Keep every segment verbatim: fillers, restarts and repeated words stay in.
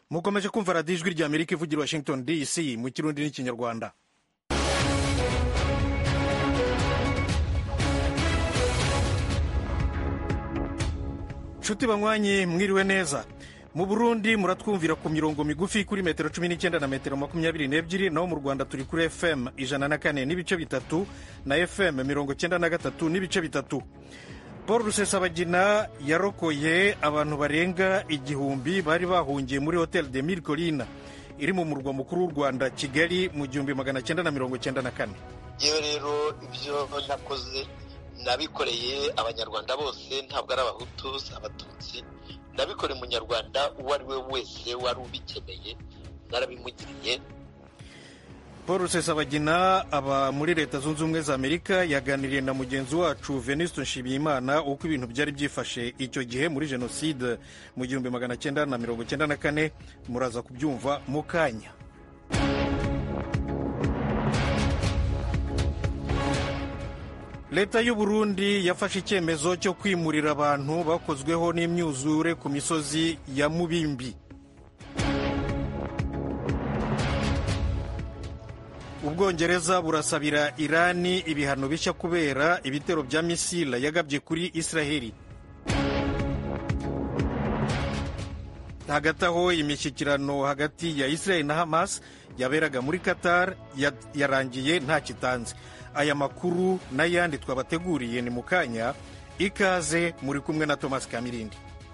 mukomeje kumva radiyo ijwi rya amerika ivugira washington dc mu kirundi n'ikinyarwanda. nshuti banywanyi mwiriwe neza. mu burundi muratwumvira ku mirongo migufi kuri metero cumi n'icyenda na metero makumyabiri n'ebyiri, naho mu rwanda turi kuri fm ijana na kane n'ibice bitatu na fm mirongo cyenda na gatatu n'ibice bitatu. Paul Rusesabagina yarokoye abantu barenga igihumbi bari bahungiye muri hotel de Mille Collines iri mu murwa mukuru w'u Rwanda Kigali mu gihumbi magana cyenda na mirongo cyenda na kane. yewe rero ibyo nakoze nabikoreye abanyarwanda bose, ntabwo ari abahutu abatutsi, nabikoreye umunyarwanda uwo ari we wese wari ubikeneye, narabimugiriye. Paul Rusesabagina aba muri leta zunze ubumwe za Amerika yaganiriye na mugenzi wacu Venuste Nshimiyimana uko ibintu byari byifashe icyo gihe muri jenoside mu gihumbi magana cyenda na mirongo cyenda na kane. Muraza kubyumva mu kanya. Leta y'u Burundi yafashe icyemezo cyo kwimurira abantu bakozweho n'imyuzure ku misozi ya Mubimbi. Ubwongereza burasabira Irani ibihano bishya kubera ibitero bya misile yagabye kuri Israheli. Hagati aho imishyikirano hagati ya Israel na Hamas yaberaga muri Qatar yarangiye nta kitanze. Aya makuru n'ayandi twabateguriye ni mu kanya. Ikaze, muri kumwe na Thomas Kamirindi.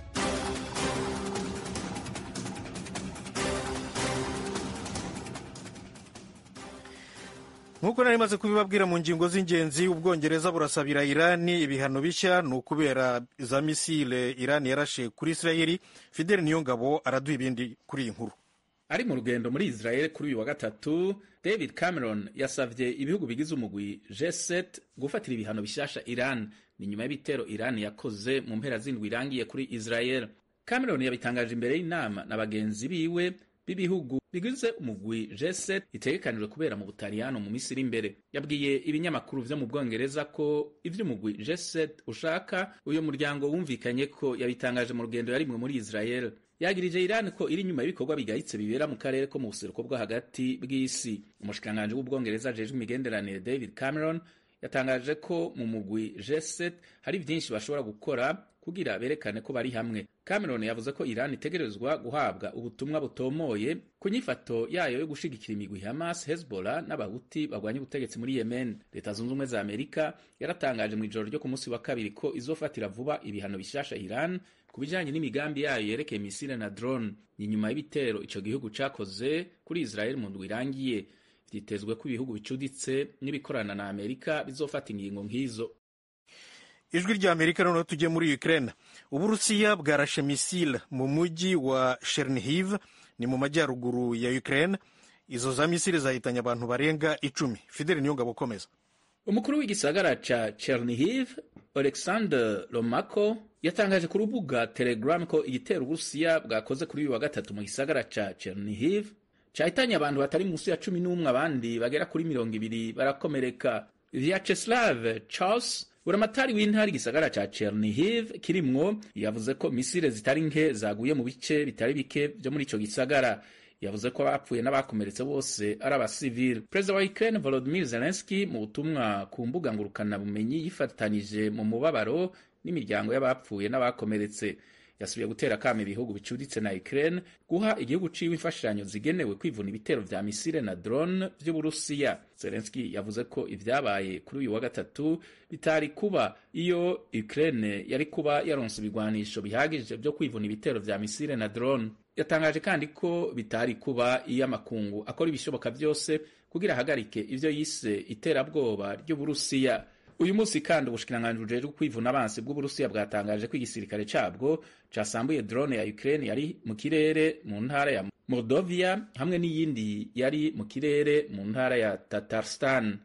Nk'uko nari maze kubibabwira mu ngingo z'ingenzi, Ubwongereza burasabira Irani ibihano bishya ni ukubera za misile Irani yarashe kuri Israeli. Fidel Niyongabo araduha ibindi kuri iyi nkuru. Ari mu rugendo muri Israel kuri uyu wa gatatu, David Cameron yasavye ibihugu bigize umugwi G seven gufatira ibihano bishasha Iran. Ni nyuma y'ibitero Iran yakoze mu mpera z'indwi irangiye kuri Israel. Cameron yabitangaje imbere y'inama na bagenzi biwe b'ibihugu bigize umugwi G seven itegekanijwe kubera mu Butaliyano mu Misiri imbere. Yabwiye ibinyamakuru vyo mu Bwongereza ko ivyo umugwi G seven ushaka uyo muryango wumvikanye ko. Yabitangaje mu rugendo yarimwe muri Israel. Yagirije Iran ko iri nyuma y'ibikorwa bigayitse bibera mu karere ko mu buseruko bwo hagati bw'isi. Umushikiranganji w'Ubwongereza ajejwe imigenderanire David Cameron yatangaje ko mu mugwi G seven hari byinshi bashobora gukora kugira berekane ko bari hamwe. Cameron yavuze ko Iran itegerezwa guhabwa ubutumwa butomoye ku nyifato yayo yo gushigikira imigwi Hamas, Hezbollah n'abahuti bagwanya ubutegetsi muri Yemen. Leta zunze ubumwe za Amerika yaratangaje mu ijoro ryo ku munsi wa kabiri ko izofatira vuba ibihano bishasha Iran ku bijanye n'imigambi yayo yerekeye misile na drone. Ni nyuma y'ibitero ico gihugu cakoze kuri Israel mu ndwi irangiye. Vyitezwe ko ibihugu bicuditse n'ibikorana na Amerika bizofata ingingo nk'izo. Ijwi rya Amerika noneho tujye muri Ukraine. Uburusiya bwarashe misile mu mujyi wa Chernihiv, ni mu majyaruguru ya Ukraine. Izo za misile zahitanye abantu barenga icumi. Fidel Niyongabo komeza. Umukuru w'igisagara ca Chernihiv, Alexander Lomako, yatangaje ku rubuga Telegram ko igitero Uburusiya bwakoze kuri uyu wa gatatu mu gisagara ca Chernihiv cahitanye abantu batari munsi ya cumi n'umwe, abandi bagera kuri mirongo ibiri barakomereka. Vyacheslav Charles, buramatari w'intara igisagara ca Chernihiv kirimwo, yavuze ko misile zitari nke zaguye mu bice bitari bike vyo muri ico gisagara. Yavuze ko abapfuye n'abakomeretse bose ari abasivile. Perezida wa Ukraine Volodymyr Zelensky mu butumwa ku mbuga ngurukana bumenyi yifatanije mu mubabaro n'imiryango y'abapfuye n'abakomeretse. Yasubiye gutera kame ibihugu bicuditse na Ukraine guha igihugu ciwe imfashanyo zigenewe kwivuna ibitero vya misile na drone vy'Uburusiya. Zelensky yavuze ko ivyabaye kuri uyu wa gatatu bitari kuba iyo Ukraine yari kuba yaronse ibigwanisho bihagije vyo kwivuna ibitero vya misile na drone. Yatangaje kandi ko bitari kuba iyo amakungu akora ibishoboka vyose kugira hagarike ivyo yise iterabwoba ry'Uburusiya. Uyu munsi kandi ubushikiranganji bujejwe kwivuna abansi bw'Uburusiya bwatangaje ko igisirikare cabwo casambuye drone ya Ukraine yari mu kirere mu ntara ya Moldovia hamwe n'iyindi yari mu kirere mu ntara ya Tatarstan.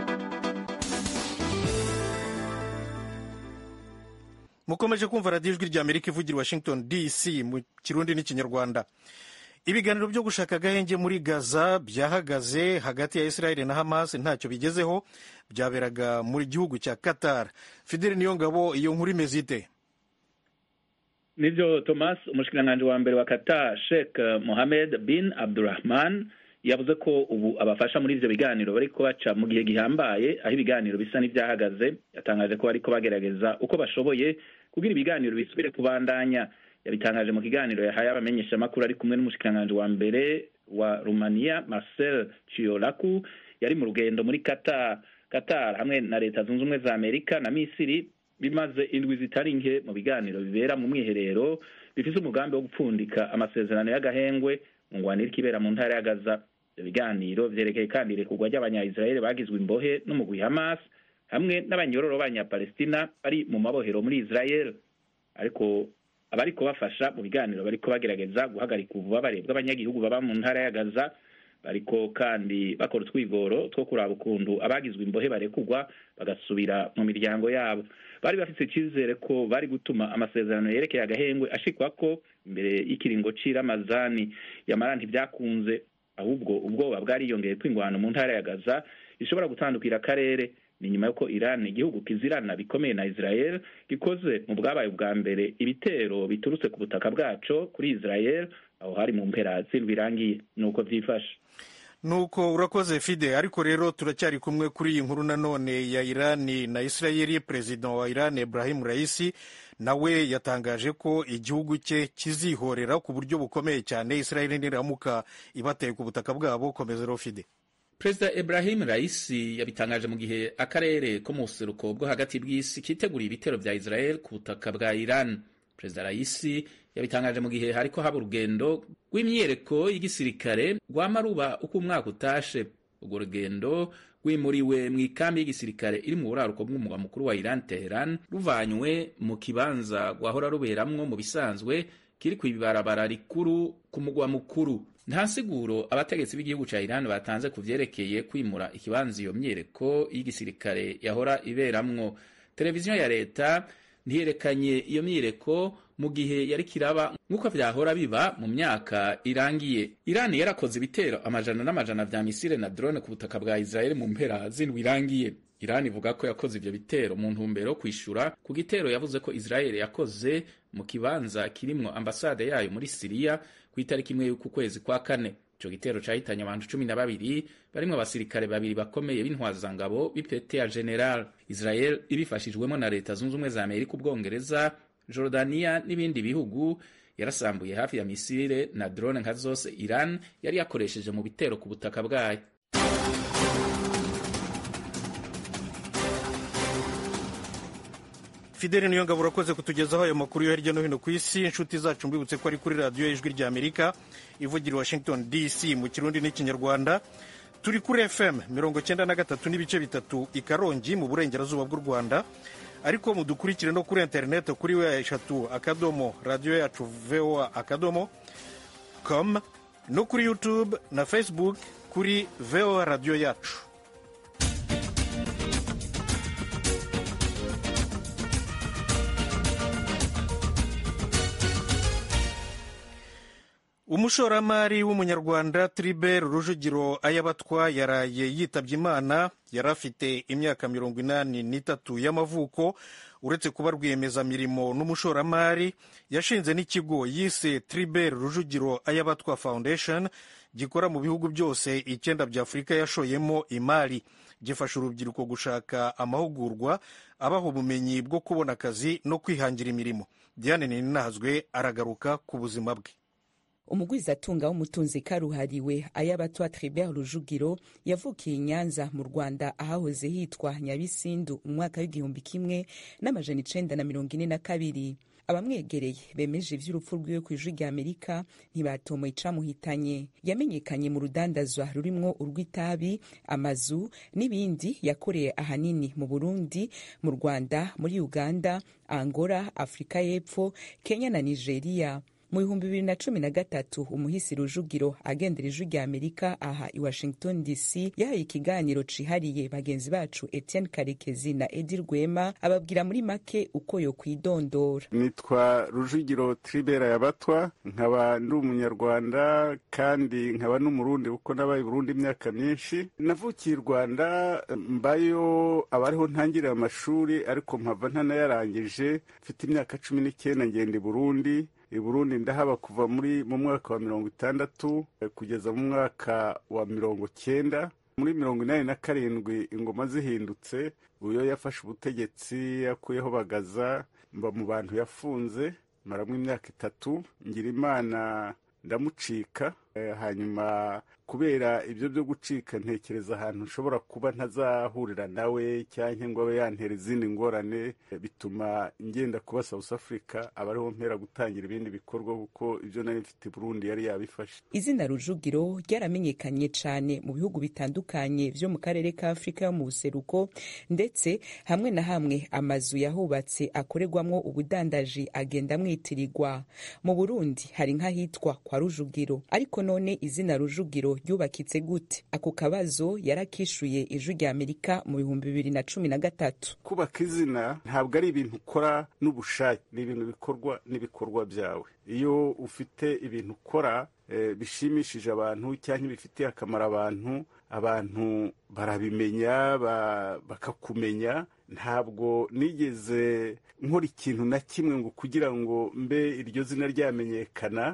Mukomeje kumva radiyo ijwi rya Amerika ivugira Washington D C mu kirundi n'ikinyarwanda. Ibiganiro byo gushaka agahenge muri Gaza byahagaze hagati ya Israel na Hamas ntacyo bigezeho, byaberaga muri gihugu cya Qatar. Fidel Niyongabo, iyo nkuru imeze ite? nivyo Thomas, umushikiranganji wa mbere wa Qatar Sheikh Mohammed bin Abdulrahman yavuze ko ubu abafasha muri ivyo biganiro bariko baca mu gihe gihambaye, aho ibiganiro bisa n'ivyahagaze. Yatangaje ko bariko bagerageza uko bashoboye kugira ibiganiro bisubire kubandanya. Yabitangaje mu kiganiro yahaye abamenyesha makuru ari kumwe n'umushikiranganji wa mbere wa Romania Marcel Ciolacu yari mu rugendo muri Qatar. Qatar hamwe na leta zunze ubumwe za Amerika na Misiri bimaze indwi zitari nke mu biganiro bibera mu mwiherero bifise umugambi wo gupfundika amasezerano y'agahengwe mu ngwanira kibera mu ntara ya Gaza. Ibiganiro vyerekeye kandi irekurwa ry'abanya-Israeli bagizwe imbohe n'umugwi Hamas hamwe n'abanyororo b'abanya-Palestina bari mu mabohero muri Israel. Ariko abariko bafasha mu biganiro bariko bagerageza guhagarika ububabare bw'abanyagihugu baba mu ntara ya Gaza. Bariko kandi bakora utwigoro two kuraba ukuntu abagizwe imbohe barekurwa bagasubira mu miryango yabo. Bari bafise icizere ko bari gutuma amasezerano yerekeye agahengwe ashikwako imbere y'ikiringo c'iramazani. Yamara ntivyakunze, ahubwo ubwoba bwariyongeye kw'ingwano mu ntara ya Gaza ishobora gutandukira akarere. Ni nyuma yuko Iran, igihugu kizirana bikomeye na Israel, gikoze mu bwabaye ubwa mbere ibitero biturutse ku butaka bwaco kuri Israel aho hari mu mpera z'indwi irangiye. Nuko vyifashe. Nuko urakoze Fide. Ariko rero turacyari kumwe kuri iyi nkuru nanone ya Irani na Israeli. President wa Iran Ebrahim Raisi nawe yatangaje ko igihugu cye kizihorera ku buryo bukomeye cyane Israeli niramuka ibateye ku butaka bwabo. Komeza rero Fide. Perezida Ebrahim Raisi yabitangaje mu gihe akarere ko mu buseruko bwo hagati bw'isi kiteguriye ibitero vya Israel ku butaka bwa Iran. Perezida Raisi yabitangaje mu gihe hariko haba urugendo rw'imyereko y'igisirikare rwamaruba uko umwaka utashe. Urwo rugendo rwimuriwe mu ikambi y'igisirikare iri mu buraruko bw'umugwa mukuru wa Iran, Tehran, ruvanywe mu kibanza rwahora ruberamwo mu bisanzwe kiri kw'ibarabara rikuru ku mugwa mukuru. Nta siguro abategetsi b'igihugu ca Iran batanze ku vyerekeye kwimura ikibanza iyo myereko y'igisirikare yahora iberamwo. Televiziyo ya leta ntiyerekanye iyo myereko mu gihe yari kiraba nk'uko vyahora biba mu myaka irangiye. Iran yarakoze ibitero amajana n'amajana vya misile na drone ku butaka bwa Israel mu mpera z'indwi irangiye. Iran ivuga ko yakoze ivyo bitero mu ntumbero kwishura ku gitero yavuze ko Israel yakoze mu kibanza kirimwo ambasade yayo muri Syria ku itariki imwe y'uku kwezi kwa kane. Ico gitero cahitanye abantu cumi na babiri barimwo abasirikare babiri bakomeye b'intwazangabo b'ipete ya general. Israel ibifashijwemo na leta zunze ubumwe za Amerika, Ubwongereza, Jordania n'ibindi bihugu yarasambuye hafi ya misile na drone nka zose Iran yari yakoresheje mu bitero ku butaka bwayo. Fidele Niyongabo urakoze kutugezaho ayo makuru yo hirya no hino ku isi. Inshuti zacu mbibutse ko ari kuri radiyo y'ijwi rya Amerika ivugira Washington D C mu Kirundi n'Ikinyarwanda. Turi kuri F M mirongo cyenda na gatatu n'ibice bitatu i Karongi mu burengerazuba bw'u Rwanda, ariko mudukurikire no kuri internet kuri we eshatu akadomo radiyo yacu voa akadomo com no kuri YouTube na Facebook kuri voa radiyo yacu. Umushoramari w'umunyarwanda Tribert Rujugiro Ayabatwa yaraye yitabye Imana. Yari afite imyaka mirongo inani n'itatu y'amavuko. Uretse kuba rwiyemezamirimo n'umushoramari, yashinze n'ikigo yise Tribert Rujugiro Ayabatwa Foundation gikora mu bihugu byose icyenda bya Afurika yashoyemo imari. Gifasha urubyiruko gushaka amahugurwa abaha ubumenyi bwo kubona akazi no kwihangira imirimo. Diane Ninahazwe aragaruka ku buzima bwe. Umugwizatunga w'umutunzi karuhariwe Ayabatwa Tribert Rujugiro yavukiye i Nyanza mu Rwanda ahahoze hitwa Nyabisindu mu mwaka w'igihumbi kimwe n'amajana icenda na mirongo ine na kabiri. Abamwegereye bemeje ivy'urupfu rwiwe ku ijwi rya Amerika ntibatomoye icamuhitanye. Yamenyekanye mu rudandazwa rurimwo urw'itabi, amazu n'ibindi. Yakoreye ahanini mu Burundi, mu Rwanda, muri Uganda, Angola, Afrika y'Epfo, Kenya na Nigeria. mu bihumbi bibiri na cumi na gatatu umuhisi Rujugiro agendera ijwi rya Amerika aha i Washington D C yahaye ikiganiro cihariye bagenzi bacu Etienne Karekezi na Edi Rwema ababwira muri make uko yo kwidondora. Nitwa Rujugiro Tribert Yabatwa, nkaba ndi umunyarwanda kandi nkaba n'umurundi kuko nabaye Burundi imyaka myinshi. Navukiye i Rwanda, mbayo abariho ntangirira amashuri ariko mpava ntanayarangije. Mfite imyaka cumi n'icyenda ngenda i Burundi. I Burundi ndahaba kuva muri mu mwaka wa mirongo itandatu kugeza mu mwaka wa mirongo cyenda. Muri mirongo inani na karindwi ingoma zihindutse, uyo yafashe ubutegetsi yakuyeho Bagaza, mba mu bantu yafunze maramwe imyaka itatu. Ngira Imana ndamucika, e, hanyuma kubera ibyo byo gucika ntekereza ahantu nshobora kuba ntazahurira nawe cyangwa ngo abe yantera izindi ngorane, bituma ngenda kuba South Africa abariho mpera gutangira ibindi bikorwa kuko ibyo nari mfite Burundi yari yabifashe. Izina Rujugiro ryaramenyekanye cyane mu bihugu bitandukanye vyo mu karere ka Afrika yo mu buseruko, ndetse hamwe na hamwe amazu yahubatse akorerwamwo ubudandaji agenda mwitirirwa. Mu Burundi hari nk'ahitwa kwa Rujugiro, ariko none izina Rujugiro ryubakitse gute? Ako kabazo yarakishuye ijwi rya Amerika mu bihumbi bibiri na cumi na gatatu. Kubaka izina ntabwo ari ibintu ukora n'ubushake, ni ibintu bikorwa n'ibikorwa byawe. Iyo ufite ibintu ukora e, bishimishije abantu cyangwa bifitiye akamaro abantu, abantu barabimenya ba, bakakumenya. Ntabwo nigeze nkora ikintu na kimwe ngo kugira ngo mbe iryo zina ryamenyekana,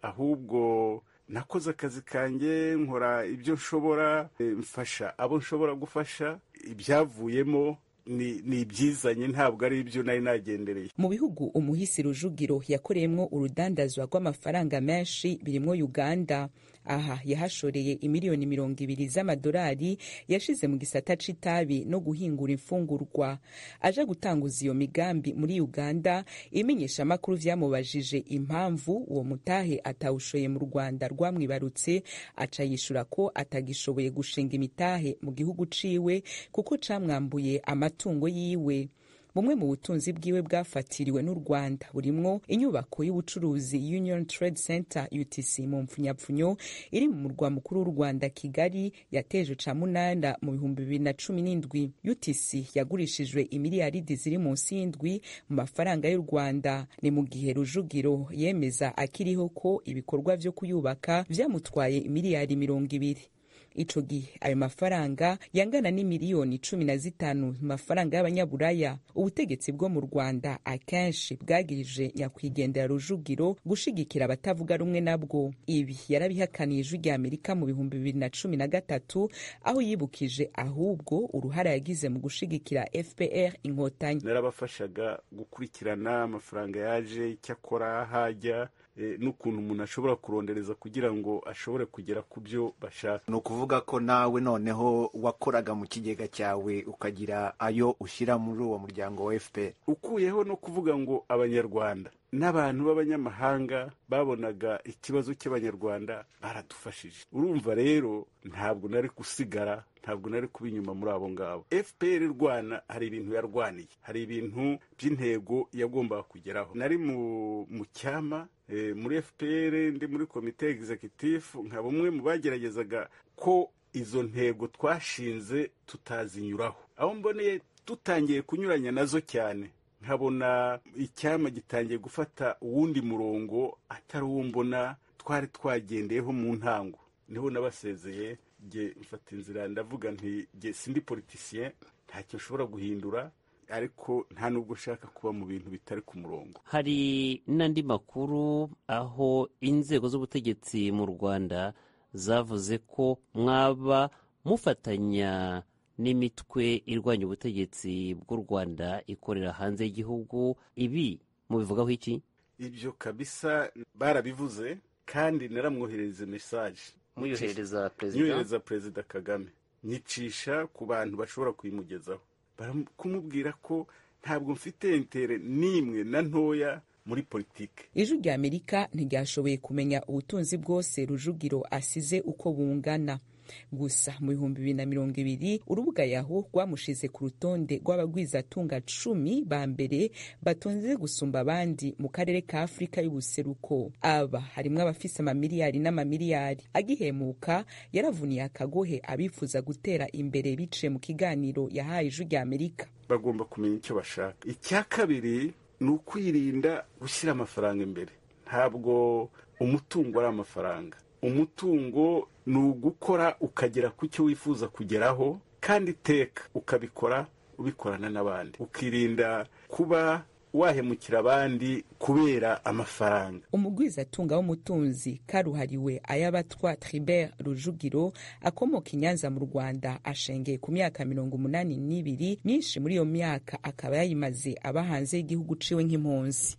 ahubwo nakoze akazi kanjye, nkora ibyo nshobora, mfasha abo nshobora gufasha. Ibyavuyemo ni ni ibyizanye, ntabwo ari ibyo nari nagendereye. Mu bihugu umuhisi Rujugiro yakoreyemwo urudandazwa rw'amafaranga menshi birimo Uganda. Aha yahashoreye imiliyoni mirongo ibiri z'amadolari yashize mu gisata c'itabi no guhingura imfungurwa. Aje gutanguza iyo migambi muri Uganda, imenyesha amakuru vyamubajije impamvu uwo mutahe atawushoye mu Rwanda rwamwibarutse, aca yishura ko atagishoboye gushinga imitahe mu gihugu ciwe kuko camwambuye amatungo yiwe. Bumwe mu butunzi bwiwe bwafatiriwe n'u Rwanda burimwo inyubako y'ubucuruzi Union Trade Center U T C mu mpfunyapfunyo iri mu murwa mukuru w'u Rwanda Kigali, yateje ca munanda mu bihumbi bibiri na cumi n'indwi. U T C yagurishijwe imiliyaridi ziri munsi y'indwi mu mafaranga y'u Rwanda. Ni mu gihe Rujugiro yemeza akiriho ko ibikorwa vyo kuyubaka vyamutwaye imiliyari mirongo ibiri. Ico gihe ayo mafaranga yangana n'imiliyoni cumi na zitanu mu mafaranga y'abanyaburaya. Ubutegetsi bwo mu Rwanda akenshi bwagirije nyakwigendera Rujugiro gushigikira abatavuga rumwe nabwo. Ibi yarabihakaniye ijwi rya Amerika mu bihumbi bibiri na cumi na gatatu, aho yibukije ahubwo uruhara yagize mu gushigikira F P R Inkotanyi. Narabafashaga gukurikirana amafaranga yaje, icyakora hajya, e, n'ukuntu umuntu ashobora kurondereza kugira ngo ashobore kugera ku byo bashaka. No kuvuga ko nawe noneho wakoraga mu kigega cyawe ukagira ayo ushyira muri uwo muryango wa F P R. Ukuyeho no kuvuga ngo abanyarwanda n'abantu b'abanyamahanga babonaga ikibazo cy'abanyarwanda baradufashije. Urumva rero ntabwo nari gusigara, ntabwo nari kuba inyuma muri abo ngabo. F P R Rwanda hari ibintu yarwaniye, hari ibintu by'intego yagombaga kugeraho. Nari mu mu cyama e, muri F P R, ndi muri komite executive, nkaba umwe mu bageragezaga ko izo ntego twashinze tutazinyuraho. Aho mboneye tutangiye kunyuranya nazo cyane, nkabona icyama gitangiye gufata uwundi murongo atari uwo mbona twari twagendeyeho mu ntango, niho nabasezeye. Nge mfata inzira ndavuga nti nge sindi politicien, ntacyo nshobora guhindura, ariko nta nubwo ushaka kuba mu bintu bitari ku murongo. Hari n'andi makuru aho inzego z'ubutegetsi mu Rwanda zavuze ko mwaba mufatanya n'imitwe irwanya ubutegetsi bw'u Rwanda ikorera hanze y'igihugu. Ibi mubivugaho iki? Ibyo kabisa barabivuze, kandi naramwoherereza message muyohereza president muyohereza Perezida Kagame, nyicisha ku bantu bashobora kuyimugezaho, kumubwira ko ntabwo mfite intere nimwe na ntoya muri politike. Ijwi rya Amerika ntiryashoboye kumenya ubutunzi bwose Rujugiro asize uko bungana. gusa mu bihumbi bibiri na mirongo ibiri urubuga yaho rwamushize ku rutonde rw'abagwizatunga cumi ba mbere batunze gusumba abandi mu karere ka Afurika y'ubuseruko. Aba harimwo abafise amamiliyari n'amamiliyari. Agihemuka yaravuniye akagohe abifuza gutera imbere biciye mu kiganiro yahaye Ijwi rya Amerika. Bagomba kumenya icyo bashaka. Icya kabiri ni ukwirinda gushyira amafaranga imbere. Ntabwo umutungo ari amafaranga. Umutungo ni ugukora ukagera ku cyo wifuza kugeraho, kandi iteka ukabikora ubikorana n'abandi, ukirinda kuba wahemukira abandi kubera amafaranga. Umugwizatunga w'umutunzi karuhariwe Ayabatwa Tribert Rujugiro akomoka i Nyanza mu Rwanda ashengeye ku myaka mirongo umunani n'ibiri, myinshi muri iyo myaka akaba yayimaze aba hanze y'igihugu ciwe nk'impunzi.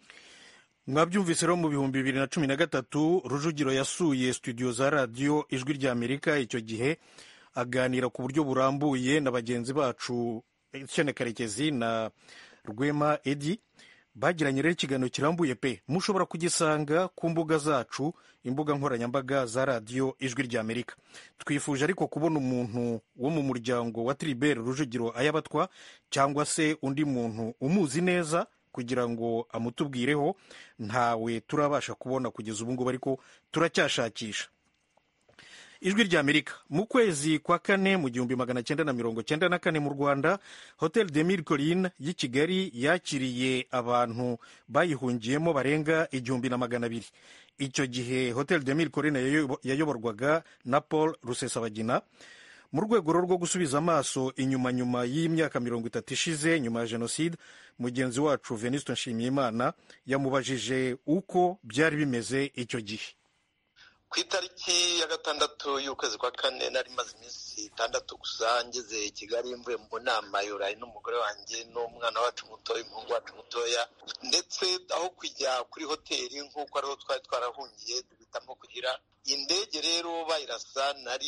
Mwabyumvise rero mu bihumbi bibiri na cumi na gatatu Rujugiro yasuye studio za radio Ijwi rya Amerika. Icyo gihe aganira ku buryo burambuye na bagenzi bacu Etienne Karekezi na Rwema Edi. Bagiranye rero ikiganiro kirambuye pe, mushobora kugisanga ku mbuga zacu, imbuga nkoranyambaga za radio Ijwi rya Amerika. Twifuje ariko kubona umuntu wo mu muryango wa Tribert Rujugiro Ayabatwa cyangwa se undi muntu umuzi neza kugira ngo amutubwireho. Ntawe turabasha kubona kugeza ubu ngubu, ariko turacyashakisha. Ijwi rya Amerika mu kwezi kwa kane mu gihumbi magana cyenda na mirongo cyenda na kane mu Rwanda, Hotel de Mille Collines y'i Kigali yakiriye abantu bayihungiyemo barenga igihumbi na magana abiri. Icyo gihe Hotel de Mille Collines yayoborwaga na Paul Rusesabagina. Mu rwego rwo gusubiza amaso inyuma nyuma y'imyaka mirongo itatu ishize nyuma ya jenoside, mugenzi wacu Venuste Nshimiyimana yamubajije uko byari bimeze icyo gihe. Ku itariki ya gatandatu y'ukwezi kwa kane nari maze iminsi itandatu gusa ngeze i Kigali mvuye mu nama y'Urayi n'umugore wanjye n'umwana wacu mutoya, umuhungu wacu mutoya, ndetse aho kujya kuri hoteli nk'uko ariho twari twarahungiye duhitamo kugira indege. Rero bayirasa nari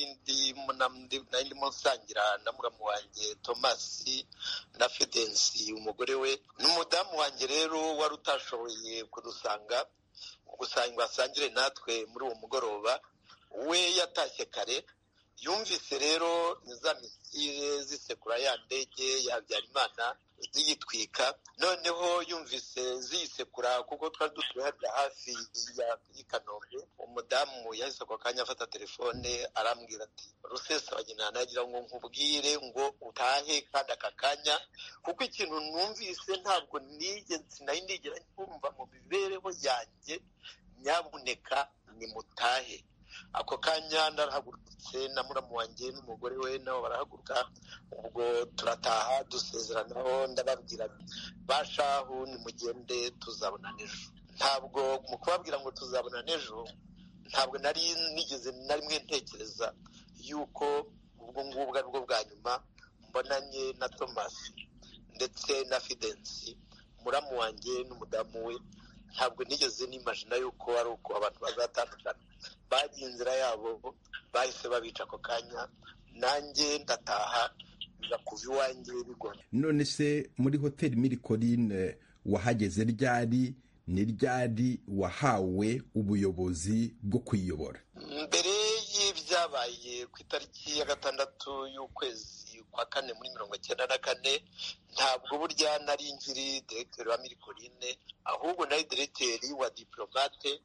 ndimo nsangira na muramu wanjye Thomas na Fidensi umugore we n'umudamu wanjye rero wari utashoboye kudusanga gusanga asangire natwe muri uwo mugoroba. We yatashye kare, yumvise rero za misile zisekura ya ndege ya Habyarimana ziyitwika, noneho yumvise ziyisekura kuko twari dutuye harya hafi y'i Kanombe. Umudamu yahise ako kanya afata telefone arambwira ati Rusesabagina nagira ngo nkubwire ngo utahe kandi aka kanya, kuko ikintu numvise ntabwo nigeze nari nigera kumva mu mibereho yanjye, nyabuneka ni mutahe. Ako kanya narahagurutse na muramu wanjye n'umugore we nabo barahaguruka, ubwo turataha dusezeranaho, ndababwira bashahu nimugende tuzabona nejo. Ntabwo mu kubabwira ngo tuzabona nejo, ntabwo nari nigeze na rimwe ntekereza yuko ubwo ngubwo ari bwo bwa nyuma mbonanye na Thomas ndetse na Fidensi muramu wanjye n'umudamu we. Ntabwo nigeze nimagina yuko ari uko abantu bazatandukana. Bagiye inzira yabo, bahise babica ako kanya, nanjye ndataha biza kuva iwanjye bigona. None se muri Hotel Mille Collines wahageze ryari? Ni ryari wahawe ubuyobozi bwo kwiyobora? Mbere y'ibyabaye ku itariki ya gatandatu y'ukwezi kwa kane muri mirongo cyenda na kane, ntabwo burya nari nkiri directeur wa Mille Collines, ahubwo nari directeur wa diplomate,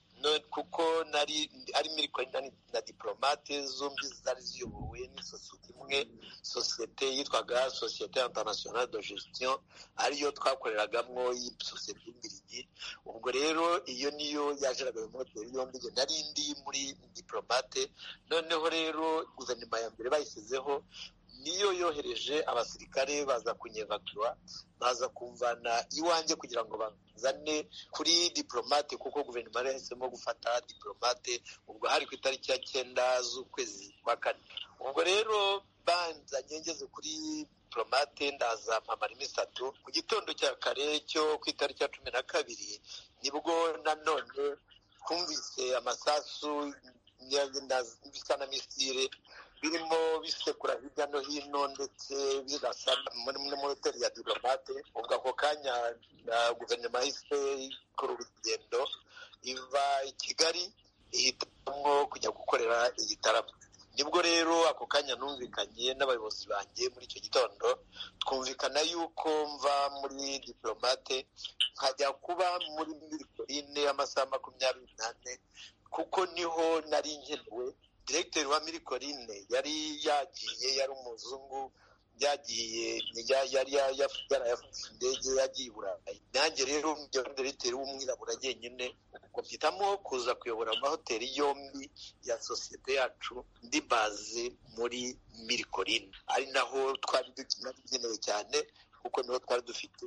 kuko nari ari Mille Collines na diplomate zombi zari ziyobowe n'isosiyete imwe, sosiyete yitwaga Société Internationale de Gestion, ariyo twakoreragamo y'isosiyete y'Imbirigi. Ubwo rero iyo niyo yajeraga mu hoteli yombi, nari ndi muri diplomate. Noneho rero guverinoma ya mbere bayisizeho niyo yohereje abasirikare baza kunyevagura, baza kumvana iwanjye kugira ngo bazane kuri diplomate, kuko guverinoma yari yahisemo gufata diplomate. Ubwo hari ku itariki ya cyenda z'ukwezi kwa kane. Ubwo rero banzanye ngeze kuri diplomate, ndaza mpamara iminsi itatu. Mu gitondo cya kare cyo ku itariki ya cumi na kabiri nibwo nanone twumvise amasasu bisa na misile birimo bisekura hirya no hino, ndetse birasa muri hoteli ya diplomate. Ubwo ako kanya guverinoma yahise ikora urugendo iva i Kigali ihitamo kujya gukorera igitaramo. nibwo rero ako kanya numvikanye n'abayobozi banjye muri icyo gitondo, twumvikana yuko mva muri diplomate nkajya kuba muri Mirikorine amasaha makumyabiri n'ane, kuko niho nari nkenewe. Diregiteri wa Mirikorine yari yagiye, yari umuzungu, yagiye yari yarayafashe indege yagiye i Burayi. Nanjye rero diregiteri w'umwirabura jyenyine, mpitamo kuza kuyobora amahoteli yombi ya sosiyete yacu ndi baze muri Mirikorine, ari naho twari dukenewe cyane, kuko niho twari dufite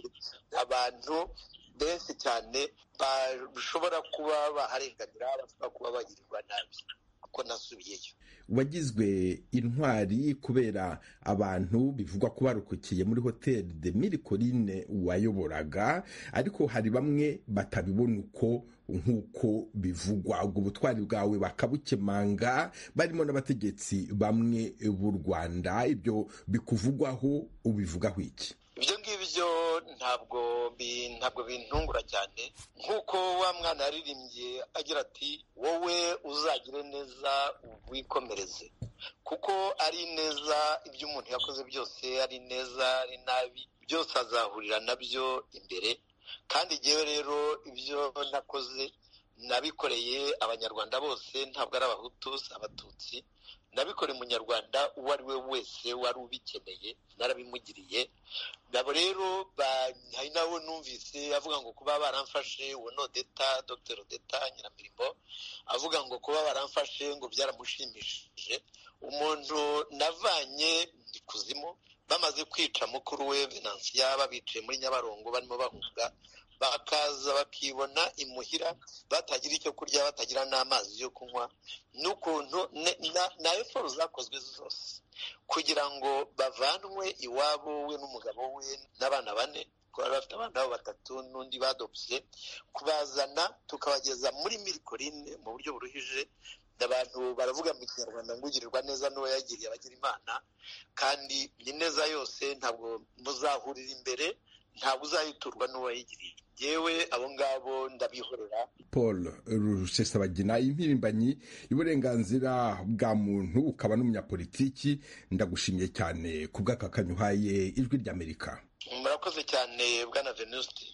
abantu benshi cyane bashobora kuba baharenganira, bashobora kuba bagirirwa nabi, kuko nasubiyeyo. wagizwe intwari kubera abantu bivugwa ko barukukiye muri hoteli de Mirikorine wayoboraga, ariko hari bamwe batabibona uko nk'uko bivugwa. ubwo butwari bwawe bakabukemanga, barimo n'abategetsi bamwe b'u Rwanda. ibyo bikuvugwaho ubivugaho iki? ibyo ngibyo ntabwo ntabwo bintungura cyane, nk'uko wa mwana yaririmbye agira ati wowe uzagire neza wikomereze, kuko ari neza ibyo umuntu yakoze byose, ari neza ari nabi, byose azahurira nabyo imbere. kandi jyewe rero ibyo nakoze nabikoreye abanyarwanda bose, ntabwo ari abahutu abatutsi, nabikoreye umunyarwanda uwo ari we wese wari ubikeneye, narabimugiriye. nabo rero hari nabo numvise avuga ngo kuba baramfashe uwo Odeta, Dr Odeta Nyiramirimo, avuga ngo kuba baramfashe ngo byaramushimishije. umuntu navanye ndi kuzimu, bamaze kwica mukuru we Venansia, babicaye muri Nyabarongo barimo bahunga, bakaza bakibona imuhira batagira icyo kurya, batagira n'amazi yo kunywa, n'ukuntu na eforo zakozwe zose kugira ngo bavanwe iwabo we n'umugabo we n'abana bane, kuko bari bafite abana babo batatu n'undi badopse, kubazana tukabageza muri Mirikorine mu buryo buruhije. abantu baravuga mu Kinyarwanda ngo ugirirwa neza n'uwo yagiriye abagira Imana, kandi ni neza yose ntabwo muzahurira imbere, ntabwo uzayiturwa n'uwo yayigiriye. yewe abo ngabo ndabihorera. Paul Rusesabagina, impirimbanyi y'uburenganzira bwa muntu, ukaba n'umunyapolitiki, ndagushimiye cyane ku bw'aka uhaye Ijwi ry'Amerika. murakoze cyane bwana Venuste.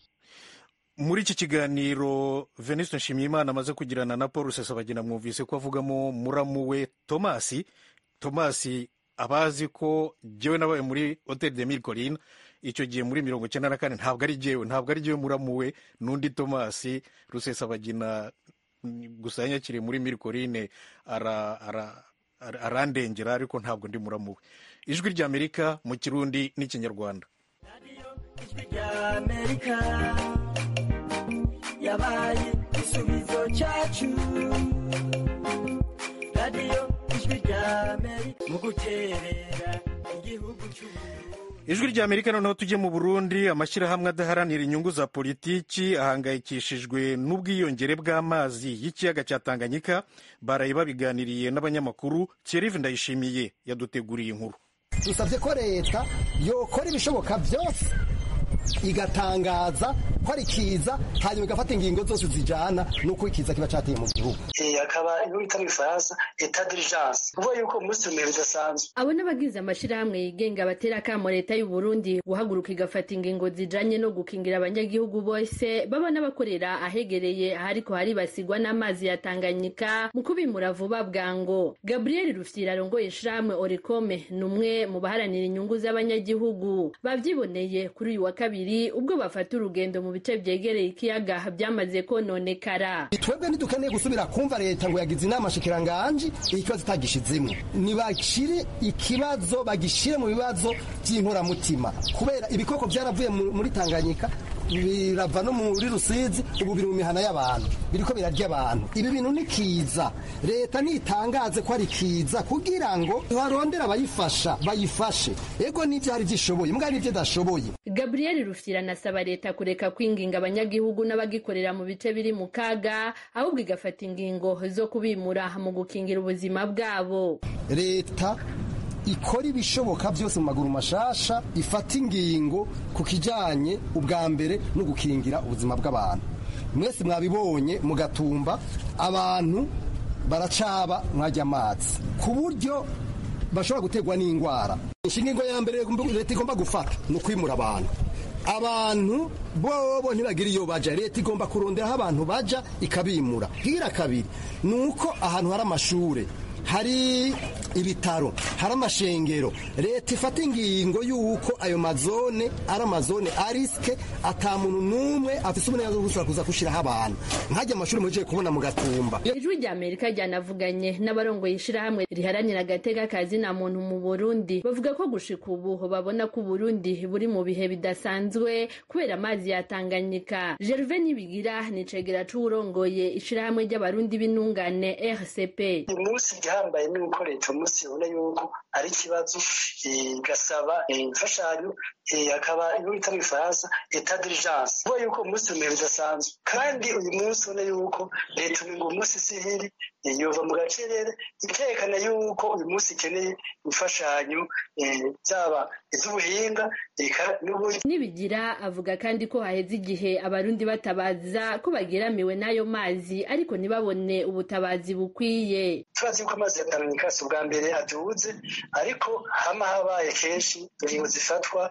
muri iki kiganiro Venuste Nshimiyimana amaze kugirana na Paul Rusesabagina, mwumvise ko avugamo muramu we Tomasi. Tomasi abazi ko jyewe nabaye muri hoteli de Mirikorine icyo gihe muri mirongo icyenda na kane, ntabwo ari jyewe ntabwo ari jyewe muramu we, n'undi Tomasi Rusesabagina gusa yanyakiriye muri Mirikorine arandengera, ariko ntabwo ndi muramu we. Ijwi ry'Amerika mu Kirundi n'Ikinyarwanda. Ijwi ry'Amerika yabaye igisubizo cyacu, radiyo Ijwi ry'Amerika mu guterera igihugu cy'u Ijwi ry'Amerika. Noneho tujye mu Burundi. Amashyirahamwe adaharanira inyungu za politiki ahangayikishijwe n'ubwiyongere bw'amazi y'ikiyaga cya Tanganyika, baraye babiganiriye n'abanyamakuru. Thierry Ndayishimiye yaduteguriye inkuru. dusabye ko leta yokora ibishoboka byose igatangaza ko ari kiza, hanyuma igafata ingingo zose zijana n'uko ikiza kiba cyateye mu gihugu. akaba ino bita mu Faransa etat d'urgence, kuvuga yuko umunsi umwe bidasanzwe. abo n'abagize amashyirahamwe yigenga batera akamo leta y'u Burundi guhaguruka igafata ingingo zijanye no gukingira abanyagihugu bose baba n'abakorera ahegereye ahariko haribasigwa n'amazi ya Tanganyika mu kubimura vuba bwango. Gabriel Rufyira arongoye ishirahamwe Oricome numwe mu baharanira inyungu z'abanyagihugu, bavyiboneye kuri uyu wa kabiri ubwo bafata urugendo mu bice byegereye ikiyaga byamaze kononekara. Twebwe ntidukeneye gusubira kumva leta ngo yagize inama shikiranganje ikibazo itagishizemo, nibashire ikibazo bagishire mu bibazo by'inkoramutima, kubera ibikoko byaravuye muri Tanganyika birava no muri Rusizi, ubu biri mu mihana y'abantu, biriko birarya abantu. Ibi bintu ni kiza, leta nitangaze ko ari kiza kugira ngo barondera abayifasha bayifashe. Ego n'ivyo hari byishoboye mbwa n'ivyo dashoboye. Gabriel Rufyira nasaba leta kureka kwinginga abanyagihugu n'abagikorera mu bice biri mu kaga, ahubwo igafata ingingo zo kubimura mu gukingira ubuzima bwabo. Leta ikora ibishoboka byose mu maguru mashasha, ifata ingingo ku kijanye ubwa mbere no gukingira ubuzima bw'abantu. Mwese mwabibonye mugatumba abantu baracaba mwajya amazi ku buryo bashobora gutegwa n'indwara. Inshingo ya mbere leta igomba gufata ni ukwimura abantu abantu bobo ntibagira iyo baja. Leta igomba kurondera aho abantu baja ikabimura. Hira kabiri ni uko ahantu hari amashure, hari ibitaro, hari amashengero, leta ifata ingingo y'uko ayo mazone ari amazone ariske, ata muntu n'umwe afise uburenganzira bwo gusura kuza gushiraho abantu nkajya amashuri muje kubona mu Gatumba. Ijwi rya Amerika ryanavuganye n'abarongoye ishirahamwe riharanira agateka kazi na muntu mu Burundi, bavuga ko gushika ubu babona ko Burundi buri mu bihe bidasanzwe kubera amazi ya Tanganyika. Gervais Nibigira ni cegera c'urongoye ishirahamwe ry'abarundi b'intungane R C P. Hambaye n'uko leta umunsi ubona yuko ari ikibazo igasaba imfashanyo akaba iyo bita mu Ifaransa etat d'urgence, kuko yuko umunsi umwe bidasanzwe. Kandi uyu munsi ubona yuko leta ngo umunsi sihiri yova mu gacerere ikerekana yuko uyu munsi ikeneye imfashanyo byaba iz'ubuhinga eka n'ubundi. Nibigira avuga kandi ko haheze igihe abarundi batabaza ko bageramiwe n'ayo mazi ariko ntibabone ubutabazi bukwiye. Turazi ko amazi ya Tanganyika si ubwa mbere aduze, ariko hama habaye kenshi ingingo zifatwa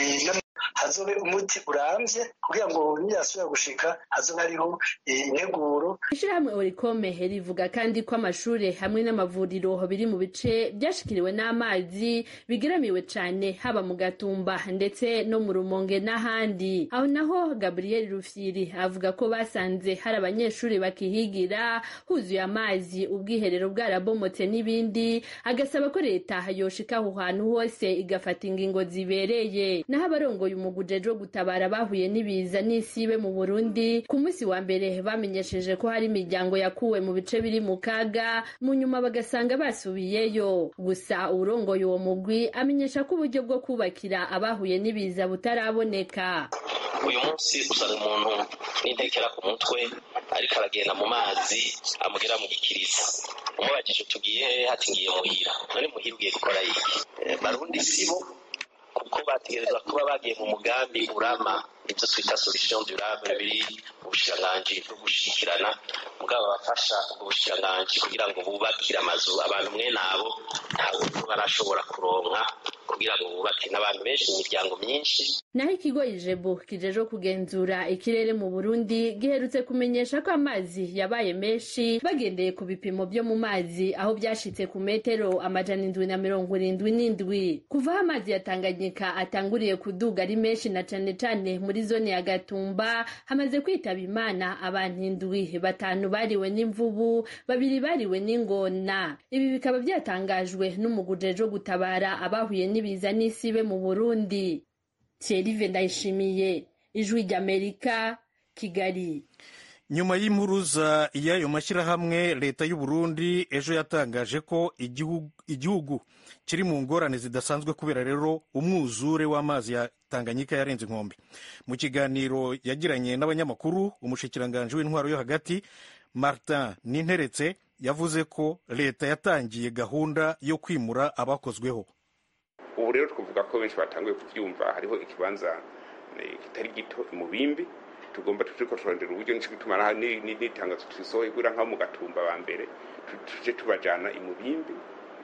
hazobe umuti urambye kugira ngo niyasubira gushika hazobe hariho integuro. Ishirahamwe Orikome rivuga kandi ko amashure hamwe n'amavuriro biri mu bice byashikiriwe n'amazi bigeramiwe cane, haba mu Gatumba ndetse no mu Rumonge n'ahandi. Aho naho Gabriel Rufyiri avuga ko basanze hari abanyeshuri bakihigira huzuye amazi, ubwiherero bwarabomotse n'ibindi, agasaba ko leta yoshika aho hantu hose igafata ingingo zibereye. Naho abarongoye umugujejwe gutabara bahuye n'ibiza n'isibe mu Burundi ku munsi wa mbere bamenyesheje ko hari imiryango yakuwe mu bice biri mu kaga, mu nyuma bagasanga basubiyeyo. Gusa urongoye uwo mugwi amenyesha ko uburyo bwo kubakira abahuye n'ibiza butaraboneka. Uyu munsi usanga umuntu n'intekera ku mutwe ariko aragenda mu mazi amugera mu gikiriza, umubajije tugiye hati ngiye muhira. None muhira ugiye gukora iki? Barundi sibo kuko bategerezwa kuba bagiye mu mugambi urama, ibyo twita solution durable biri mu bushikiranganji bwo gushikirana, mugabo bafasha ubwo bushikiranganji kugira ngo bubakire amazu abantu mwe nabo ntabwo barashobora kuronka kugira ngo bubake n'abantu benshi mu miryango myinshi. Naho ikigo Ijebu kijeje kugenzura ikirere mu Burundi giherutse kumenyesha ko amazi yabaye menshi bagendeye ku bipimo byo mu mazi, aho byashitse ku metero amajana indwi na mirongo irindwi n'indwi. Kuva amazi ya Tanganyika atanguriye kuduga ari menshi na cane cane muri zone ya Gatumba, hamaze kwitaba Imana abantu indwi, batanu bariwe n'imvubu, babiri bariwe n'ingona. Ibi bikaba byatangajwe n'umugujejwe gutabara abahuye n'ibiza n'isibe mu Burundi. Thierry Ndayishimiye, Ijwi ry'Amerika, Kigali. Nyuma y'impuruza y'ayo mashyirahamwe, leta y'u Burundi ejo yatangaje ko igihugu, igihugu kiri mu ngorane zidasanzwe kubera rero umwuzure w'amazi ya Tanganyika yarenze inkombe. Mu kiganiro yagiranye n'abanyamakuru, umushikiranganji w'intwaro yo hagati Martin Ninteretse yavuze ko leta yatangiye gahunda yo kwimura abakozweho. Ubu rero twavuga ko benshi batanguye kuvyumva, hariho ikibanza kitari gito mu Bimbi, tugomba turiko turondera uburyo n'ico gituma n'itangazo tusohoye kugira nka mu Gatumba ba mbere tuje tubajana i Mubimbi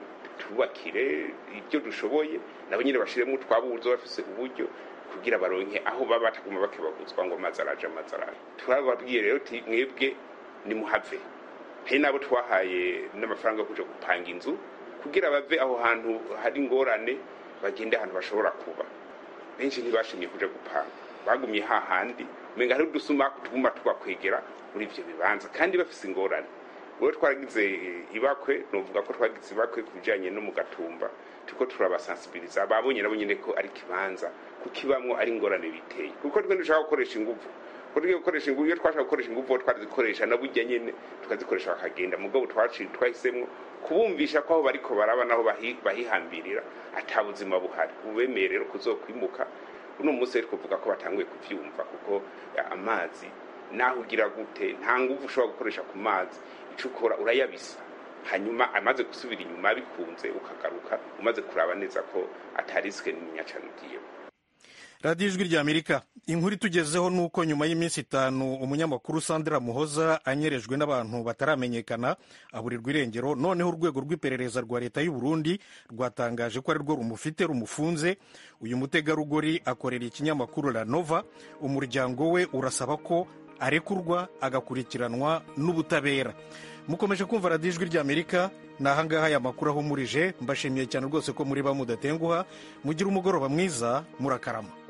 tubakire ibyo dushoboye, nabo nyine bashiremo twabuzo bafise uburyo kugira baronke aho baba bataguma bakebaguzwa ngo amazi araje amazi araje. Turababwiye rero ti mwebwe ni muhave, he nabo twahaye n'amafaranga yo kuja gupanga inzu kugira bave aho hantu hari ingorane bagende ahantu bashobora kuba. Benshi ntibashimye kuja gupanga, bagumye hahandi menga hari udusuma tuguma tubakwegera muri ivyo bibanza kandi bafise ingorane. Uwo twaragize ibakwe, novuga ko twagize ibakwe kujanye no mu Gatumba, tuko turabasensibiliza babonye nabo nyene ko ari kibanza kukibamwo ari ingorane biteye, kuko twe dushaka gukoresha ingufu kuko gukoresha ingufu iyo twashaka gukoresha ingufu twazikoresha na burya nyene tukazikoresha bakagenda, mugabo twaci twahisemwo kubumvisha ko aho bariko baraba naho bahihambirira atabuzima buhari, ubemerero kuzokwimuka. Uno munsi rero kuvuga ko batanguye kuvyumva, kuko amazi naho ugira gute nta ngufu ushobora gukoresha ku mazi, ico ukora urayabisa, hanyuma amaze gusubira inyuma bikunze ukagaruka umaze kuraba neza ko atariske n'iminyacano ugiye. radiyo ijwi ry'amerika. Inkuru itugezeho ni uko nyuma y'iminsi itanu umunyamakuru Sandra Muhoza anyerejwe n'abantu bataramenyekana aburirwa irengero, noneho urwego rw'iperereza rwa leta y'u Burundi rwatangaje ko ari rwo rumufite rumufunze. Uyu mutegarugori akorera ikinyamakuru La Nova. Umuryango we urasaba ko arekurwa agakurikiranwa n'ubutabera. Mukomeje kumva radiyo ijwi ry'amerika. Ni ahangaha aya makuru ahumurije. Mbashimiye cyane rwose ko muri ba mudatenguha. Mugire umugoroba mwiza, murakarama.